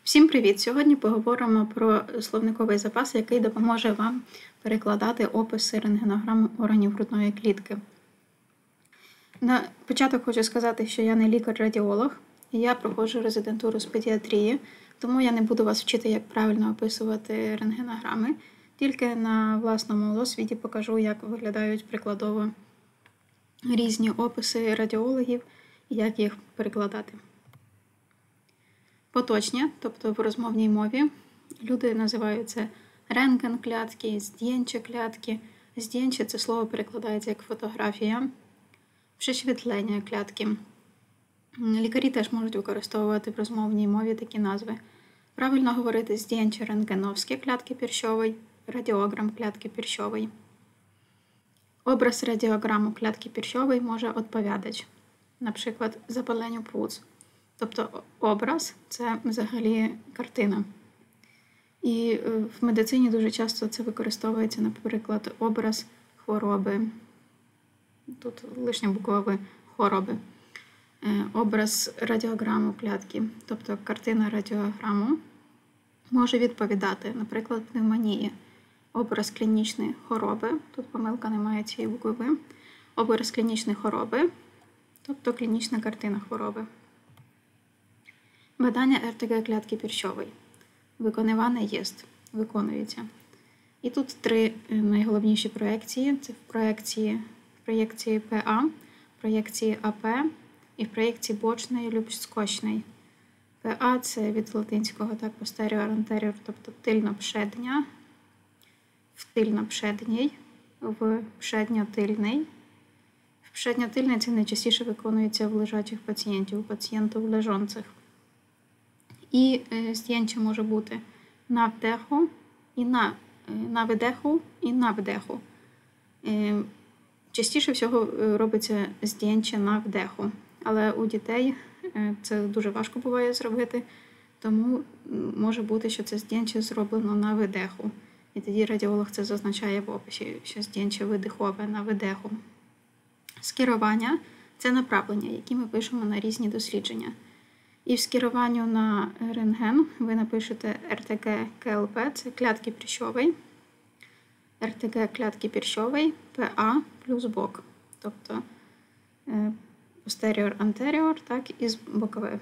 Всім привіт! Сьогодні поговоримо про словниковий запас, який допоможе вам перекладати описи рентгенограм органів грудної клітки. На початок хочу сказати, що я не лікар-радіолог, і я проходжу резидентуру з педіатрії, тому я не буду вас вчити, як правильно описувати рентгенограми, тільки на власному досвіді покажу, як виглядають прикладово різні описи радіологів і як їх перекладати. Поточні, тобто в розмовній мові, люди називають це рентген-клятки, здєнче-клятки. Здєнче – це слово перекладається як фотографія, пришвітлення клятки. Лікарі теж можуть використовувати в розмовній мові такі назви. Правильно говорити здєнче рентгеновські клятки піршової, радіограм клятки піршової. Образ радіограму клятки піршової може відповідач, наприклад, запаленню пуц. Тобто образ – це взагалі картина. І в медицині дуже часто це використовується, наприклад, образ хвороби. Тут лишня буква хвороби. Образ радіограму клятки, тобто картина радіограму, може відповідати, наприклад, пневмонії. Образ клінічної хвороби, тут помилка, немає цієї букви В. Образ клінічної хвороби, тобто клінічна картина хвороби. Badania РТГ клятки піршової. Виконуване єст. Виконується. І тут три найголовніші проекції. Це в проєкції ПА, в проєкції АП і в проєкції бочної любськочної. ПА – це від латинського так, posterior-anterior, тобто тильно-пшедня, в тильно-пшедній, в пшедньо-тильний. В пшедньо-тильний це найчастіше виконується в лежачих пацієнтів, у пацієнтів лежонцих. І здєнче може бути на вдеху, і на видеху, і на вдеху. Частіше всього робиться здєнче на вдеху, але у дітей це дуже важко буває зробити, тому може бути, що це здєнче зроблено на видеху. І тоді радіолог це зазначає в описі, що здєнче видихове на видеху. Скерування – це направлення, які ми пишемо на різні дослідження. І в скеруванню на рентген ви напишете РТГ КЛП, це клятки піршової, РТГ клятки піршової, ПА плюс бок, тобто posterior-anterior, так і з бокових.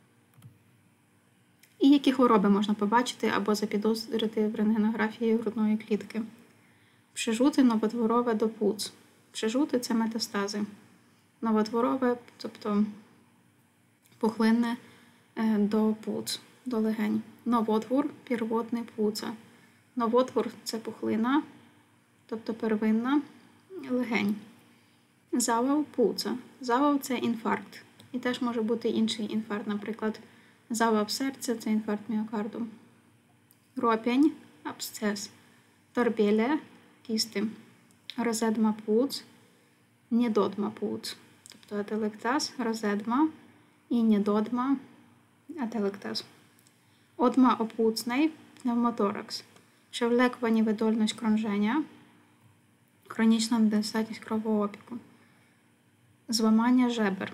І які хвороби можна побачити або запідозрити в рентгенографії грудної клітки. Прижути новотворове до пуц. Прижути – це метастази. Новотворове, тобто пухлинне до пуц, до легень. Новотвор – первотний пуца. Новотвор – це пухлина, тобто первинна легень. Завал – пуца. Завал – це інфаркт. І теж може бути інший інфаркт, наприклад, завал серця – це інфаркт міокарду. Ропянь – абсцес. Торбеля – кісти. Розедма пуц, недодма пуц. Тобто ателектаз, розедма і недодма, ателектаз. Одма опуцnej, пневмоторакс. Przewlekła niewydolność krążenia, chroniczna недостатність кровообігу. Зламання żeber.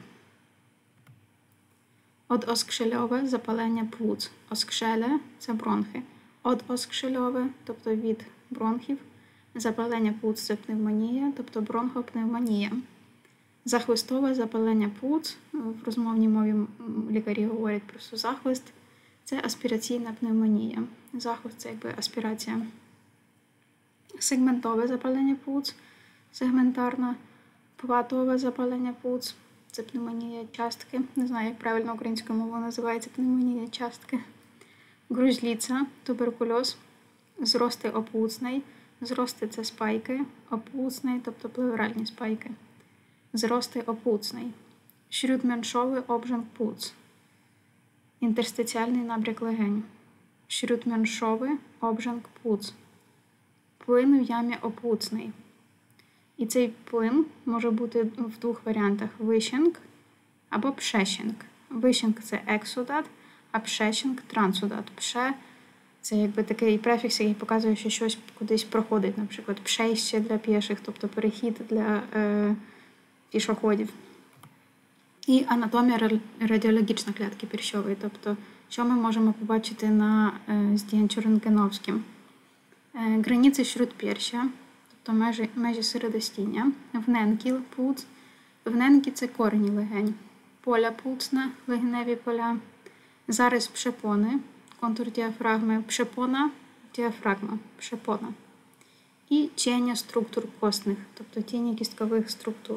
Одоскшельове запалення пłuc. Оскшеле – це бронхи. Одоскшельове, тобто від бронхів. Запалення пłuc – це пневмонія, тобто бронхопневмонія. Захвистове запалення пłuc, в розмовній мові лікарі говорять просто захвист, це аспіраційна пневмонія. Захвист – це якби аспірація. Сегментове запалення пłuc, сегментарна, пватове запалення пłuc, це пневмонія частки. Не знаю, як правильно українською мовою називається пневмонія частки. Грузліця, туберкульоз, зрости опłucnej. Зрости – це спайки, опłucnej, тобто плевральні спайки. Зрости опłucnej. Śródmęczowy obrzęk płuc. Інтерстиціальний набряк легень. Śródmęczowy obrzęk płuc. Плин в ямі опłucnej. І цей плин може бути в двох варіантах. Висінг або пшесінг. Висінг – це ексудат, а пшесінг – трансудат. Пше – це якби такий префікс, який показує, що щось кудись проходить. Наприклад, пшейще для піших, тобто перехід для пішоходів. І анатомія радіологічна клітки пірщової, тобто що ми можемо побачити на здjęciu рентгеновським. Границі шрудпірща, тобто межі середостіння, вненкіл пłuc. Вненки – це корені легень. Поля пłucne, легеневі поля. Зарис пшепони, контур діафрагми, пшепона, діафрагма, пшепона. І тіня структур костних, тобто тіні кісткових структур.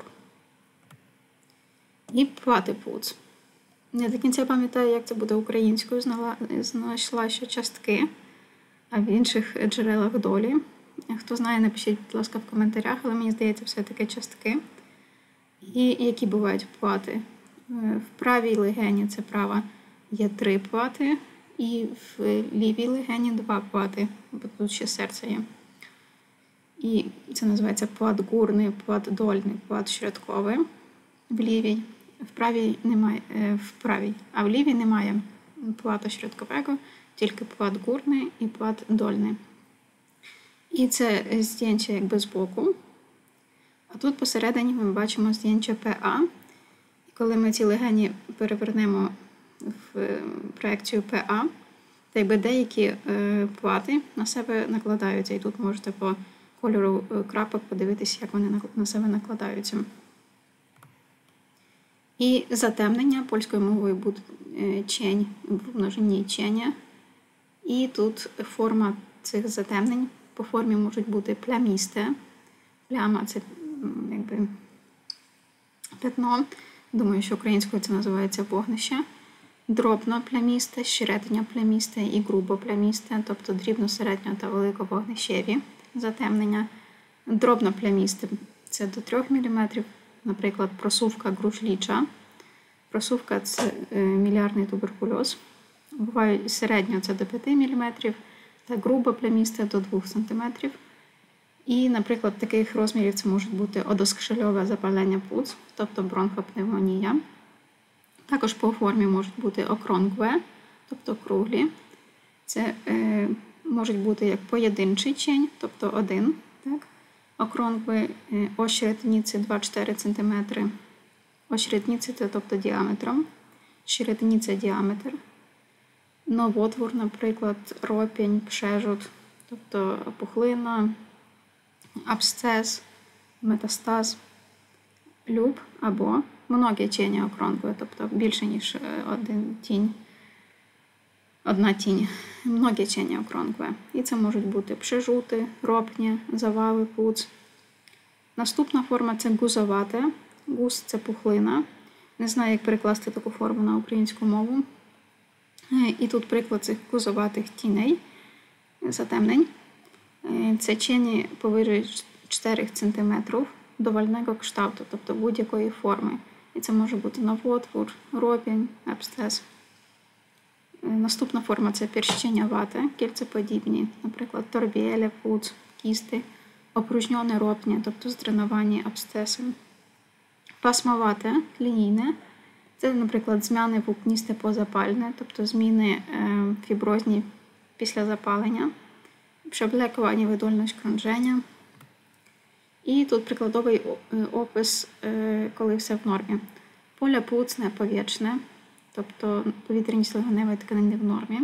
І п'ати пłuc. Не до кінця пам'ятаю, як це буде українською, знайшла ще частки, а в інших джерелах долі. Хто знає, напишіть, будь ласка, в коментарях, але мені здається, все-таки частки. І які бувають п'ати. В правій легені, це права, є 3 п'ати, і в лівій легені 2 п'ати, бо тут ще серце є. І це називається п'ат гурний, п'ат дольний, п'ат щрядковий. В лівій. А в лівій немає п'ата щрядкового, тільки п'ат гурний і п'ат дольний. І це здjęcie якби збоку. А тут посередині ми бачимо здjęcie PA. І коли ми ці легені перевернемо в проекцію PA, то якби деякі п'ати на себе накладаються. І тут можете по кольору крапок подивитися, як вони на себе накладаються. І затемнення польською мовою буде cień в множині cienia. І тут форма цих затемнень по формі можуть бути плямісте. Пляма – це якби пятно. Думаю, що українською це називається вогнище. Дробно плямісте, середньо плямісте і грубо плямісте, тобто дрібно, середньо та велико вогнищеві затемнення. Дробно плямісте – це до 3 мм, наприклад, просувка грушліча. Просувка – це мілярний туберкульоз. Буває середньо – це до 5 мм, та грубо плямісте – до 2 см. І, наприклад, таких розмірів це можуть бути одоскшельове запалення пłuc, тобто бронхопневмонія. Також по формі можуть бути окронгве, тобто круглі. Це можуть бути як поєдинчий cień, тобто один. Так? Окронгве ощеретниці 2-4 см. Ощеретниці – це тобто діаметром. Щеретниця – діаметр. Новотвор, наприклад, ропінь, пшежут, тобто пухлина, абсцес, метастаз, люб або многі cienie окронгве, тобто більше, ніж одна тінь, многі cienie окронгве. І це можуть бути пшежути, ропні, завали пłuc. Наступна форма – це гузовате. Гуз – це пухлина. Не знаю, як перекласти таку форму на українську мову. І тут приклад цих гузоватих тіней, затемнень. Це cienie powyżej 4 см dowolnego kształtu, тобто будь-якої форми. І це може бути новотвор, ропінь, абсцес. Наступна форма – це пірщенявате, кільцеподібні, наприклад, торбіелі, пłuc, кісти, опружньоне ропні, тобто здреновані абсцеси. Пасмовате, лінійне, це, наприклад, змяни вукністе позапальне, тобто зміни фіброзні після запалення. Przewlekła niewydolność krążenia. І тут прикладовий опис, коли все в нормі. Поле пłucne повітряне, тобто повітряність легеневої тканини в нормі.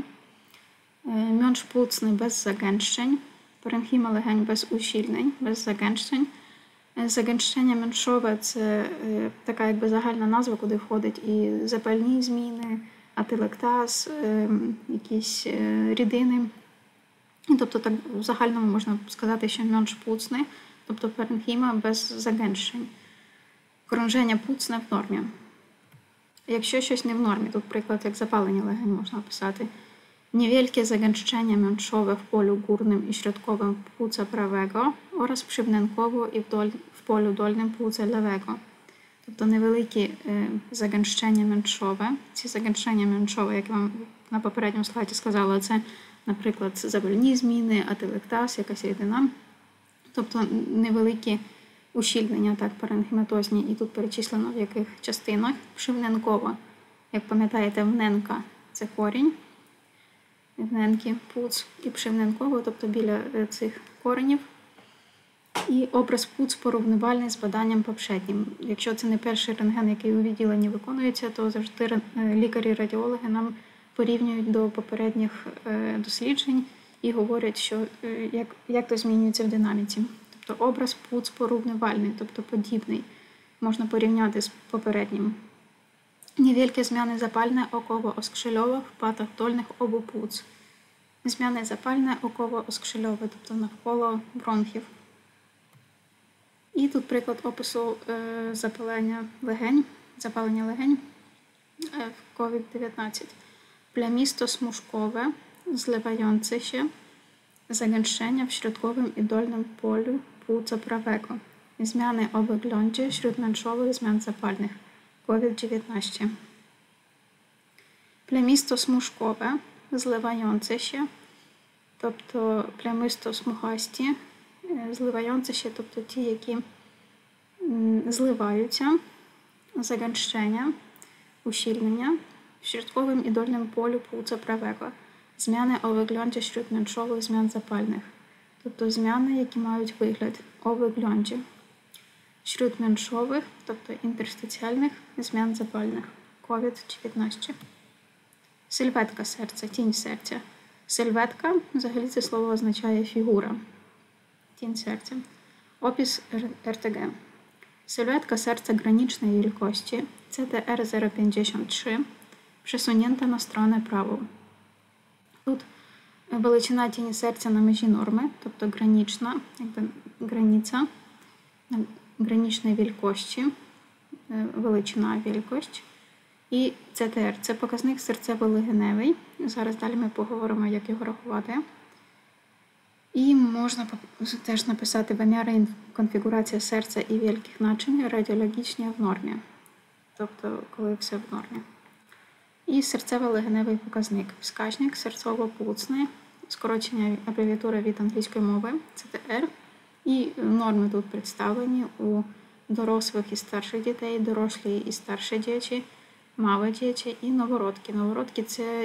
Мьонш пłucny без загęszczeń. Паренхіма легень без ущільнень, без загęszczeń. Загęszczення мьоншове – це така якби загальна назва, куди входять і запальні зміни, ателектаз, якісь рідини. Тобто так в загальному можна сказати, що мьонш пłucny, тобто паренхіма без загęszczeń. Крążenia płucne в нормі. Якщо щось не в нормі, тут приклад як запалення легень можна описати. Niewielkie zagęszczenie męczowe w polu górnym i środkowym płuca prawego oraz przywnękowo i w polu dolnym płuca lewego. Тобто невеликі загęszczenia мьоншове. Ці загęszczenia мьоншове, як я вам на попередньому слайді сказала, це, наприклад, запальні зміни, ателектаз, якась рідина. Тобто невеликі ущільнення, так, паренхіматозні, і тут перечислено в яких частинах. Пшивненково, як пам'ятаєте, вненка – це корінь, вненки, пłuc і пшивненково, тобто біля цих коренів. І образ пуц порівнювальний з баданням попереднім. Якщо це не перший рентген, який у відділенні виконується, то завжди лікарі-радіологи нам порівнюють до попередніх досліджень і говорять, що як то змінюється в динаміці. Тобто образ пуц порівнювальний, тобто подібний, можна порівняти з попереднім. Niewielkie zmiany zapalne około-oskrzeliowe w płatach dolnych obu płuc. Zmiany zapalne około-oskrzeliowe, тобто навколо бронхів. І тут приклад опису запалення легень w COVID-19. Plemisto-smuszkowe, zlewające się zagęszczenia w środkowym i dolnym polu płuca prawego. Zmiany o wyglądzie śródmęczowych zmian zapalnych COVID-19. Племісто-смужкове, зливаються się, тобто племисто-смугасті, зливаються się, тобто ті, які зливаються, загęszczenia, ущільнення в środkowym i dolnym polu płuca prawego. Зміни у вигляді śródmęczowych zmian zapalnych, тобто зміни, які мають вигляд у вигляді śródmęczowych, тобто інтерстиціальних zmian zapalnych COVID-19. Сильветка серця, тінь серця. Сильветка, взагалі це слово означає фігура. Тінь серця. Опис РТГ. Сильветка серця граничної wielkości CTR 0,53 przesunięta na stronę prawą. Тут величина тіні серця на межі норми, тобто гранична, якби границя, граничної wielkości, величина, wielkość. І ЦТР – це показник серцево-легеневий. Зараз далі ми поговоримо, як його рахувати. І можна теж написати виміри конфігурація серця і великих начинь радіологічні в нормі. Тобто, коли все в нормі. І серцево-легеневий показник. Вказник серцово-пłucний, скорочення абревіатури від англійської мови ЦТР. І норми тут представлені у дорослих і старших дітей, дорослі і старші діти, малі діти і новородки. Новородки – це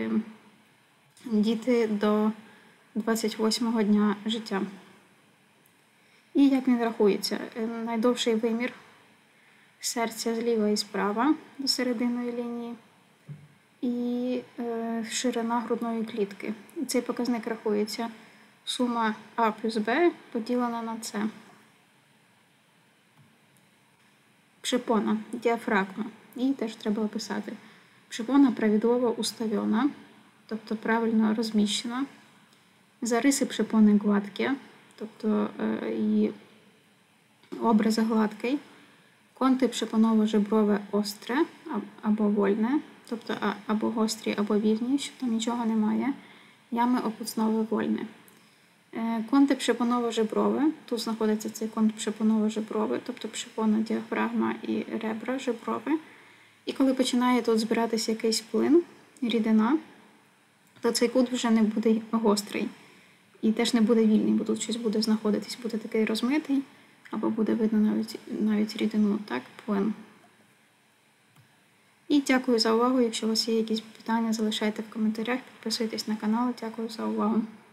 діти до 28-го дня життя. І як він рахується? Найдовший вимір серця зліва і справа до серединної лінії і ширина грудної клітки. І цей показник рахується сума А плюс Б поділена на С. Przypona, діафрагма. Її теж треба описати. Przypona правідłowo ustawiona, тобто правильно розміщена. Зариси przypony gładkie, тобто її образ гладкий. Конти przyponowo-żebrowe остре або вольне, тобто або гострі, або вільні, що там нічого немає. Ями опуцнове вольне. Конти przyponowo-żebrowe, тут знаходиться цей конт przyponowo-żebrowy, тобто przypona, діафрагма і ребра żebrowe. І коли починає тут збиратися якийсь плин, рідина, то цей кут вже не буде гострий. І теж не буде вільний, бо тут щось буде знаходитись, буде такий розмитий, або буде видно навіть рідину, так, плин. І дякую за увагу. Якщо у вас є якісь питання, залишайте в коментарях, підписуйтесь на канал. Дякую за увагу.